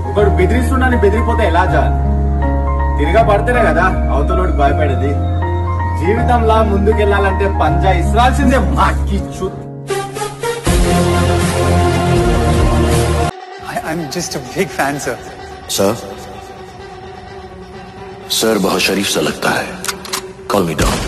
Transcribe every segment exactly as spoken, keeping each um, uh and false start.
ఒకడు బెదిరిస్తున్నాని బెదిరిపోతే ఎలా జాన్? తిరిగా పడితేనే కదా అవతలోడు భయపడేది. జీవితంలా ముందుకెళ్లాలంటే పంజా ఇస్రాల్సిందే. మాకిచ్చు I'm just a big fan, sir. Sir? Sir बहुत शरीफ सा लगता है. Call me down.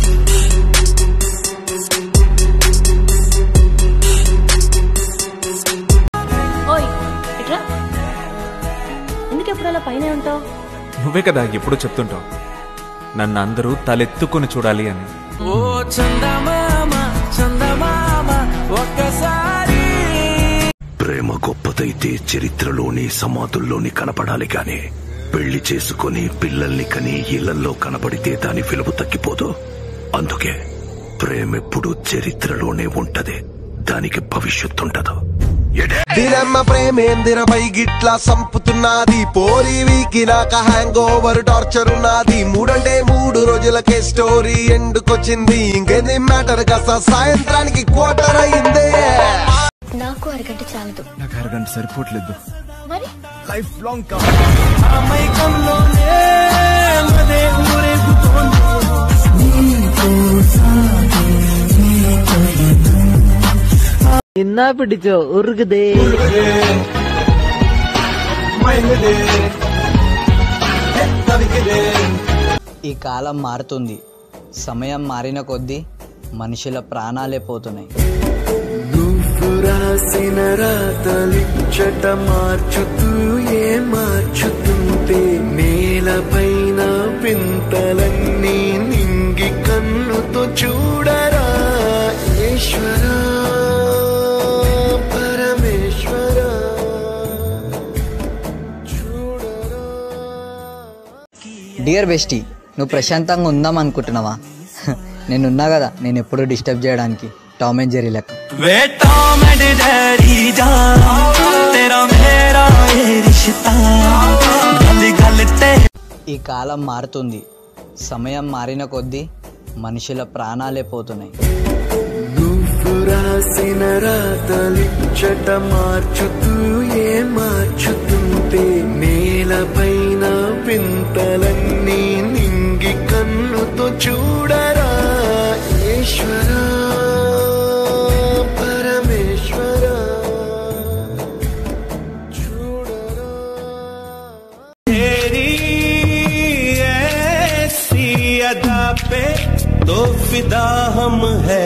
ఓయ్ ఇట్రా. ఎందుకు ఎప్పుడు అలా పైనే ఉంటావు? నువ్వే కదా ఎప్పుడు చెప్తుంటావు నన్ను అందరూ తలెత్తుకొని చూడాలి అని. ఓ చందమామ చందమామ ఒక్కసారి. ప్రేమ గొప్పదైతే చరిత్రలోని సమాధుల్లోని కనపడాలి గాని పెళ్లి చేసుకుని పిల్లల్ని కని ఇళ్లలో కనపడితే దాని విలువ తగ్గిపోదు. అందుకే ప్రేమెప్పుడు చరిత్రలోనే ఉంటది, దానికి భవిష్యత్తుంటదు. దినమ్మ ప్రేమేందిరపై గిట్లా సంపుతున్నది. పోరి వీకి నాక హ్యాంగ్ ఓవర్ టార్చర్ ఉన్నది. మూడంటే మూడు రోజులకే స్టోరీ ఎండుకొచ్చింది. ఇంకేంది మ్యాటర్ కాస్త సాయంత్రానికి క్వార్టర్ అయిందే. నాకు అరగంట చాలదు. నాకు అరగంట సరిపోవట్లేదు. మరి లైఫ్ లాంగ్ എന്നാ പിടിച്ചോ ഉറുകുതേ. ఈ కాలం మారుతుంది, సమయం మారిన కొద్దీ మనుషుల ప్రాణాలే పోతున్నాయి. నువ్వు రాసిన రాతలిచ్చట మార్చుతూ ఏ మార్చుతుంటే నేలపైన పింతలన్నీ నింగి కన్నుతో చూడరా ఈశ్వర పరమేశ్వర చూడరా. డియర్ బెస్టీ, నువ్వు ప్రశాంతంగా ఉందాం అనుకుంటున్నావా? నేనున్నా కదా, నేను ఎప్పుడు డిస్టర్బ్ చేయడానికి. టామ్ అండ్ జెర్రీ లెక్క. ఈ కాలం మారుతుంది, సమయం మారిన కొద్దీ మనుషుల ప్రాణాలే పోతున్నాయి. నువ్వు రాసిన రాతలిచ్చట మార్చుతూ ఏ మార్చుతుంటే నేలపైన పింతలన్నీ నింగి కన్నుతో చూడరా ఈశ్వర పరమేశ్వర చూడరా. तेरी ऐसी अदा पे तो फिदा हम है.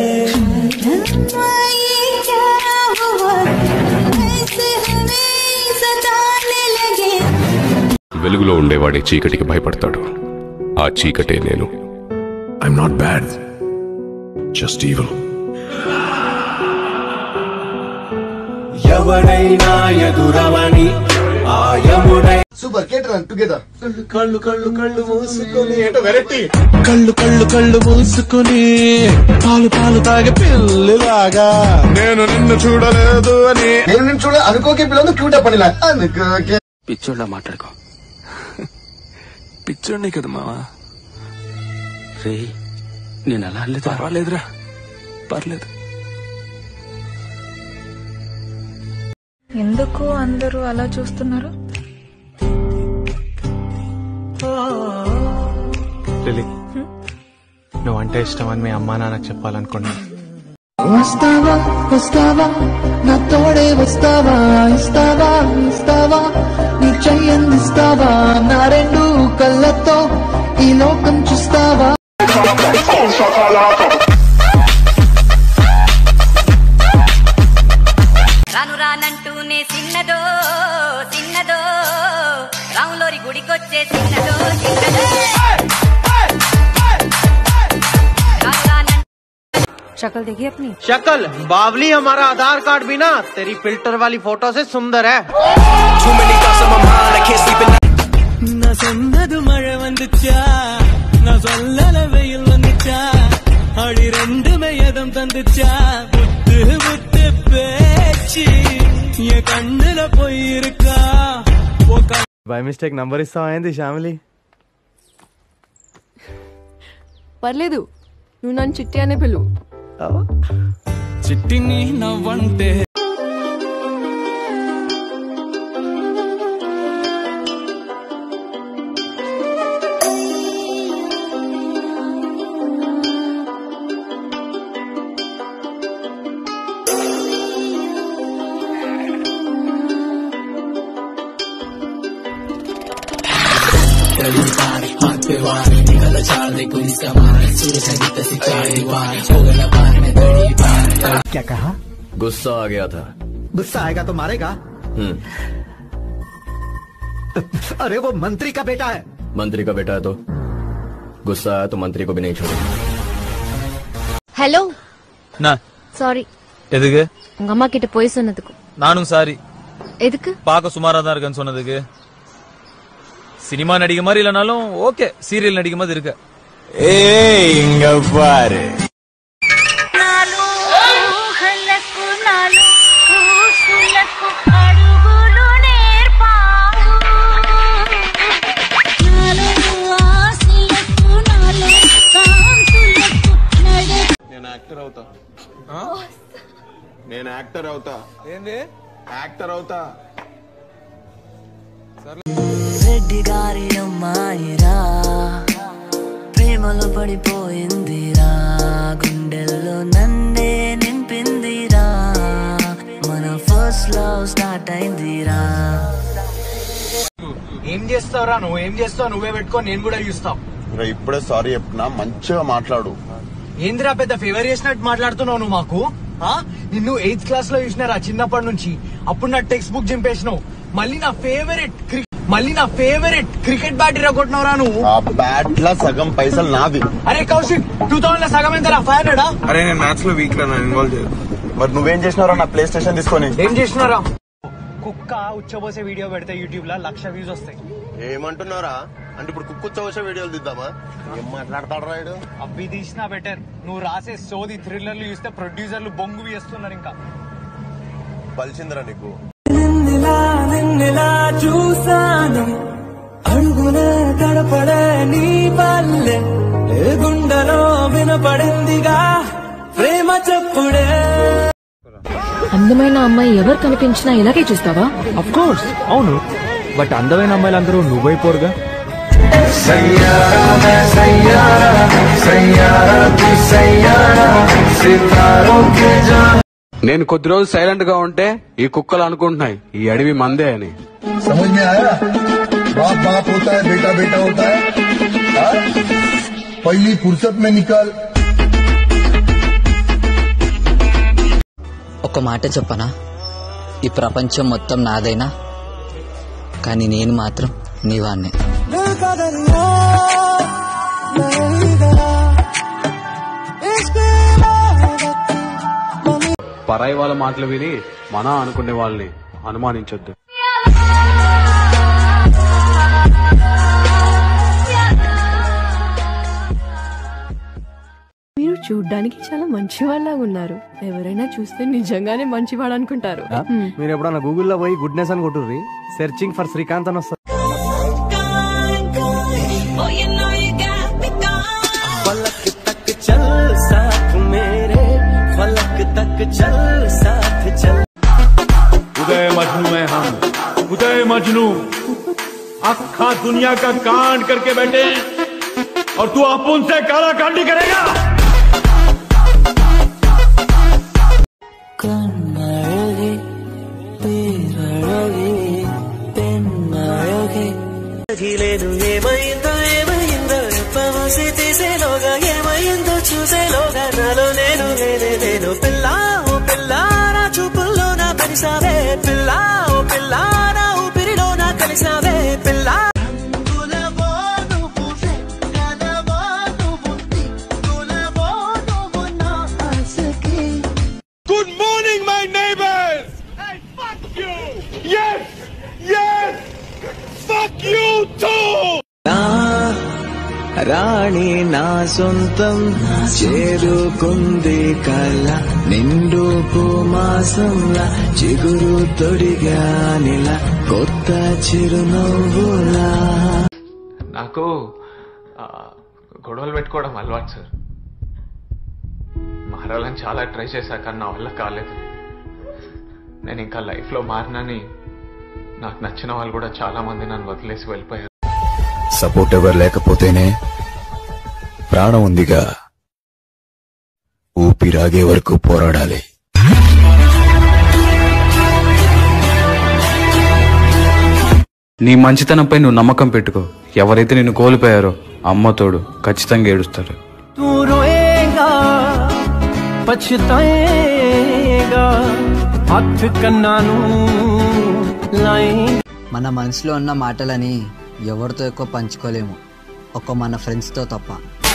వెలుగులో ఉండేవాడే చీకటికి భయపడతాడు. ఆ చీకటే నేను. I'm not bad, just evil. ఎవడైనా ఎదురవని ఆయముడై సూపర్ కేట్ రన్ టుగెదర్. కళ్ళు కళ్ళు కళ్ళు మూసుకొని ఏంటో వెరైటీ. కళ్ళు కళ్ళు కళ్ళు మూసుకుని పాలు పాలు తాగే పిల్లిలాగా నేను నిన్ను చూడలేదు అని. నేను నిన్ను చూడ అనుకోకే పిల్లలు క్యూట్ పనిలా అనుకోకే. పిచ్చోళ్ళ మాట్లాడుకో. పిచ్చోడ్నే కదా మావా. రే నేను అలా అనలేదు. పర్వాలేదురా, పర్లేదు. ఎందుకు అందరూ అలా చూస్తున్నారు? లిలీ, నువ్వు అంటే ఇష్టం అని మీ అమ్మా నాన్నకు చెప్పాలనుకున్నా. వస్తావా వస్తావా నా తోడే వస్తావా, ఇస్తావా ఇస్తావా నీ చెయ్యందిస్తావా, నా రెండు కళ్ళతో ఈ లోకం చూస్తావా. రాను రానంటూనే చిన్నదో చిన్నదో రాములోరి గుడికొచ్చే చిన్నదో చిన్నదో. शक्ल देखिए अपनी शक्ल बावली, हमारा आधार कार्ड भी ना तेरी फिल्टर वाली फोटो से सुंदर है. ना सन्नदु मழை வந்துச்சா, ना சொல்லல வெயில் வந்துச்சா, அடி ரெண்டுமே எதம் தந்துச்சா, முத்து முத்து பேச்சு என் கண்ணுல போய் இருக்கா. బై మిస్టేక్ నంబర్ ఇస్తావా ఏంది శ్యామిలి? పర్లేదు, నువ్వు నన్ను చిట్టి అనే పిలు. చిట్టిని నవ్వంటే क्या कहा? गुस्सा आ गया था। गुस्सा आएगा तो मारेगा? अरे वो मंत्री का बेटा है। मंत्री का बेटा है तो गुस्सा आया तो मंत्री को भी नहीं छोड़ेगा। ஹலோ நான் சாரி எதுக்கு உங்க அம்மா கிட்ட போய் சொன்னதுக்கு நானும் சாரி எதுக்கு பார்க்க சுமாரா தான் இருக்கேன்னு சொன்னதுக்கு சினிமா நடிக்க மாதிரி இல்லனாலும் ஓகே சீரியல் நடிக்க மாதிரி இருக்க ஏய் இங்க பாரு నేను యాక్టర్ అవుతా నేను యాక్టర్ అవుతా ఏంది యాక్టర్ అవుతా రెడ్డి గారి అమ్మాయిరా ప్రేమలో పడిపోయిందిరా గుండెల్లో నన్నే నింపిందిరా మన ఫస్ట్ లవ్ స్టార్ట్ అయిందిరా ఏం చేస్తావురా నువ్వు ఏం చేస్తావు నువ్వే పెట్టుకో నేను కూడా చూస్తావు ఇప్పుడే సారీ చెప్తున్నా మంచిగా మాట్లాడు ఏందిరా పెద్ద ఫేవర్ చేసినట్టు మాట్లాడుతున్నావు నువ్వు మాకు ఆ? నిన్ను ఎయిత్ క్లాస్ లో చూసినారా చిన్నప్పటి నుంచి అప్పుడు నా టెక్స్ట్ బుక్ చింపేసినావు మళ్ళీ నా ఫేవరెట్ మళ్ళీ నా ఫేవరెట్ క్రికెట్ బ్యాట్ ఇరగొట్టినవరా నువ్వు ఆ బ్యాట్ లా సగం పైసలు నావి అరే కౌశిక్ టూ థౌసండ్ లో సగం ఎంత ఫైవ్ హండ్రెడ్ అరే నేను మ్యాథ్స్ లో వీక్ లా ఇన్వాల్వ్ చేయదు మరి నువ్వేం చేసినారా నా ప్లే స్టేషన్ తీసుకొని ఏం చేసినారా కుక్క ఉచ్చబోసే వీడియో పెడితే యూట్యూబ్ లో లక్ష వ్యూస్ వస్తాయి ఏమంటున్నారా అంటే ఇప్పుడు కుక్కు చవసే వీడియోలు తీద్దామా ఏం మాట్లాడతాడు రాయుడు అబ్బి తీసినా బెటర్ నువ్వు రాసే సోది థ్రిల్లర్లు చూస్తే ప్రొడ్యూసర్లు బొంగు వేస్తున్నారు ఇంకా పలిచిందిరా నీకు నిన్నలా నిన్నలా చూసాను అడుగున తడపడే నీ పల్లె గుండెలో వినపడిందిగా ప్రేమ చెప్పుడే అందమైన అమ్మాయి ఎవరు కనిపించినా ఇలాగే చూస్తావా? అఫ్ కోర్స్ అవును బట్ అందమైన అమ్మాయిలందరూ నువ్వైపోరుగా నేను కొద్ది రోజు సైలెంట్ గా ఉంటే ఈ కుక్కలు అనుకుంటున్నాయి ఈ అడవి మందే అని समझ में आया बाप बाप होता है बेटा बेटा होता है पहली फुर्सत में निकल ఒక మాట చెప్పనా ఈ ప్రపంచం మొత్తం నాదైనా కానీ నేను మాత్రం నీవాన్నే పరాయి వాళ్ళ మాటలు విని మన అనుకునే వాళ్ళని అనుమానించొద్దు మీరు చూడ్డానికి చాలా మంచి వాళ్ళగా ఉన్నారు ఎవరైనా చూస్తే నిజంగానే మంచివాడు అనుకుంటారు మీరు ఎప్పుడన్నా గూగుల్లో పోయి గుడ్నెస్ అని కొట్టుర్రి సెర్చింగ్ ఫర్ శ్రీకాంత్ అని వస్తుంది फलक तक चल साथ मेरे फलक तक चल साथ चल उदय मजनू है हम उदय मजनू अखा दुनिया का कांड करके बैठे और तू अपुन से काला कांडी करेगा कन्नड़गे पेरड़गे पेन्नड़गे గిలేను ఏమైందో ఏమైందో రెప్పమసి తీసేలోగా ఏమైందో చూసేలోగా నాలో నేను లేనే నేను పిల్ల ఓ పిల్ల నా చూపుల్లో నా కలిసావే పిల్ల ఓ పిల్ల నా ఊపిరిలో నా కలిసావే పిల్ల Good morning, my neighbors! Hey, fuck you! Yes! Yes! Fuck you too! రాణి నా సొంతం చేరుకుంది కళ నిండు మాసంలా చిగురు తొడిగానిలా కొత్త చిరునవ్వులా నాకు గొడవలు పెట్టుకోవడం అలవాటు సార్ మారాలని చాలా ట్రై చేశా కానీ నా వల్ల కాలేదు నేను ఇంకా లైఫ్లో మారినని నాకు నచ్చిన వాళ్ళు కూడా చాలా మంది నన్ను వదిలేసి వెళ్ళిపోయారు సపోర్ట్ ఎవరు లేకపోతేనే ప్రాణం ఉందిగా ఊపిరాగే వరకు పోరాడాలి నీ మంచితనంపై నువ్వు నమ్మకం పెట్టుకో. ఎవరైతే నిన్ను కోల్పోయారో అమ్మ తోడు ఖచ్చితంగా ఏడుస్తారు. तू रोएगा पछताएगा हथ कन्नानु लाएंगे. మన మనసులో ఉన్న మాటలని ఎవరితో ఎక్కువ పంచుకోలేము, ఒక్క మన ఫ్రెండ్స్తో తప్ప.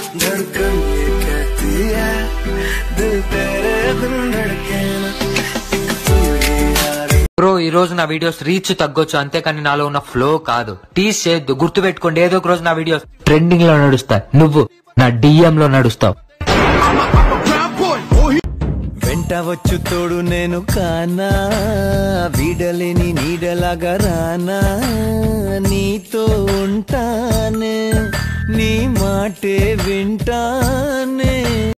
బ్రో ఈ రోజు నా వీడియోస్ రీచ్ తగ్గొచ్చు అంతేకాని నాలో ఉన్న ఫ్లో కాదు. టీస్ చేయొద్దు, గుర్తు పెట్టుకోండి. ఏదో ఒక రోజు నా వీడియోస్ ట్రెండింగ్ లో నడుస్తాయి, నువ్వు నా డిఎం లో నడుస్తావు. వెంట వచ్చు తోడు నేను కానా, వీడలేని నీడలాగా రానా, నీతో ఉంటానే, నీ మాటే వింటానే.